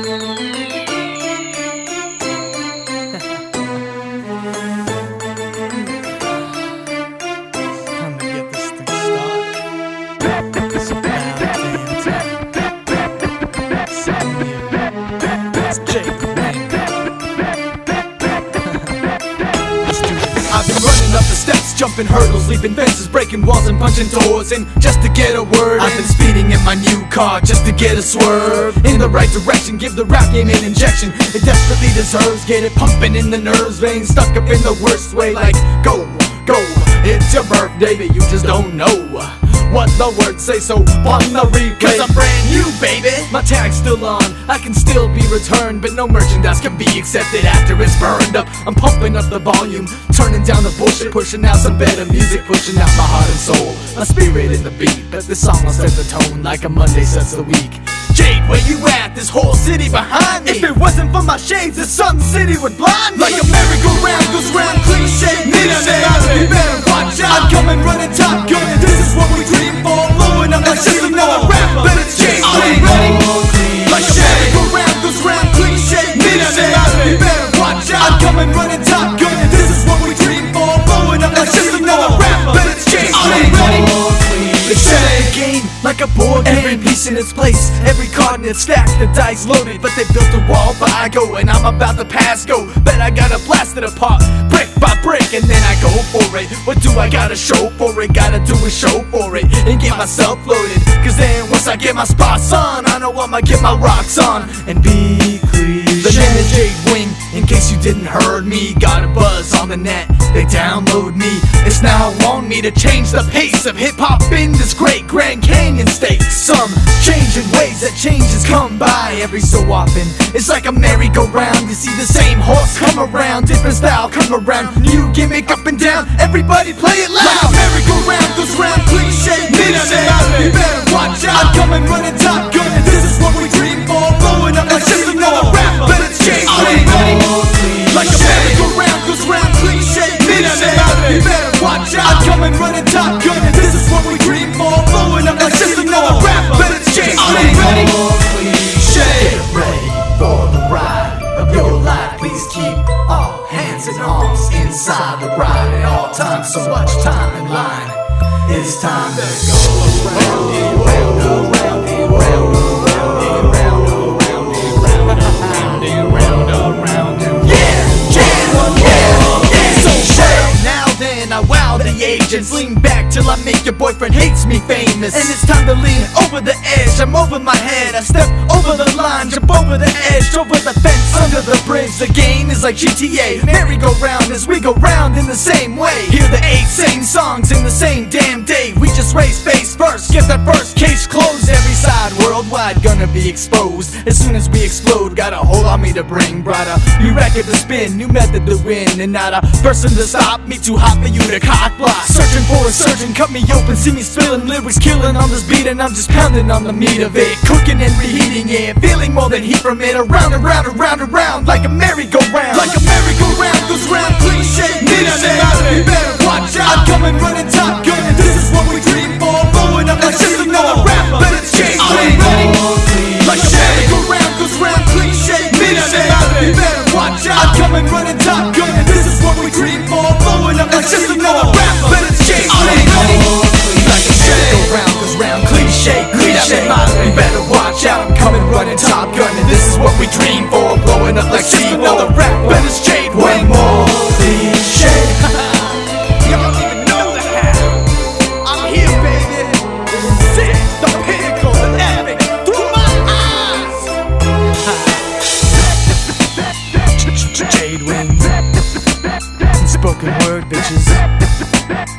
Jumping hurdles, leaping fences, breaking walls and punching doors. And just to get a word, I've been speeding in my new car just to get a swerve in the right direction. Give the rap game an injection it desperately deserves. Get it pumping in the nerves, veins stuck up in the worst way. Like go, go, it's your birthday but you just don't know what the words say, so on the replay. Cause I'm brand new, baby. My tag's still on, I can still be returned, but no merchandise can be accepted after it's burned up. I'm pumping up the volume, turning down the bullshit, pushing out some better music, pushing out my heart and soul, my spirit in the beat. But this song will set the tone like a Monday sets the week. Jade, where you at? This whole city behind me. If it wasn't for my shades, this Sun City would blind me. Like a merry-go-round goes round, cliche, you better watch out. I'm coming running Top Gun, and this is what we dream for. Blowing up like just another rapper, but it's Jade. Like a merry-go-round goes round, cliche, you better watch out. I'm coming running Top Gun, and this is what we dream for. Blowing up like just another rapper, but it's Jade. It's the game like a board game. Every piece in its place, every card in its stack, the dice loaded, but they built a wall but I go, and I'm about to pass go. Bet I gotta blast it apart, brick by brick, and then I go for it. What do I gotta show for it? Gotta do a show for it, and get myself loaded. Cause then once I get my spots on, I know I'ma get my rocks on, and be clean. The name is Jade Wing, in case you didn't heard me. Got a buzz on the net, they download me. It's now on me to change the pace of hip-hop in this great Grand Canyon state. Some change in ways that changes come by every so often. It's like a merry-go-round, you see the same horse come around, different style come around, new gimmick up and down, everybody play it loud. Like a merry-go-round goes round, cliche, you better watch out. I'm coming running Top Gun, and this is what we dream for. Blowing up like just another rapper, but it's Jade. Like a merry-go-round goes round, cliche, you better watch out. I'm coming running Top Gun, and this is what we dream for. Blowing up like just another rapper, but it's Jade. Get ready for the ride of your life. Please keep all hands and arms inside the ride at all times. So much time in line. It's time to go around and round, around and round, around and round, around and round, around and round, around and now then, I wow the agents. Lean back till I make your boyfriend hates me famous. And it's time to lean over the edge. I'm over my head, I step over the line, jump over the edge, over the fence, under the bridge. The game is like GTA, merry-go-round as we go round in the same way. Hear the 8 same songs in the same damn day. We just race face first, get that first case closed. Every side worldwide gonna be exposed as soon as we explode. Got a whole army to bring, brought a new record to spin, new method to win, and not a person to stop me. Too hot for you to cock block. Searching for a surgeon, cut me open, see me spilling lyrics, killing on this beat, and I'm just pounding on the meat of it, cooking and reheating it, feeling more than heat from it. Around and round and round and round, like a merry-go-round. Like a merry-go-round goes round, cliche, you better watch out. I'm coming running Top Gun, and this is what we dream for. Blowing up like just another rapper, but it's Jade. Like a merry-go-round goes round, cliche, you better watch out. I'm coming running Top Gun, and this is what we dream for. Blowing up like just another rapper, but it's Jade. Like a merry-go-round goes round, cliche, you better watch out. I'm coming running Top Gun, and this is what we dream for. Blowing up like just another rapper, but it's Jade. Way more cliche. Y'all don't even know the how. I'm here, baby. This is it, the pinnacle, the epic, through my eyes. Jade Wing. Spoken word, bitches.